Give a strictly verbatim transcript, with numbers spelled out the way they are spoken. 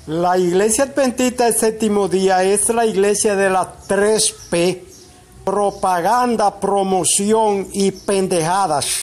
La Iglesia Adventista del Séptimo Día es la iglesia de las tres P: propaganda, promoción y pendejadas.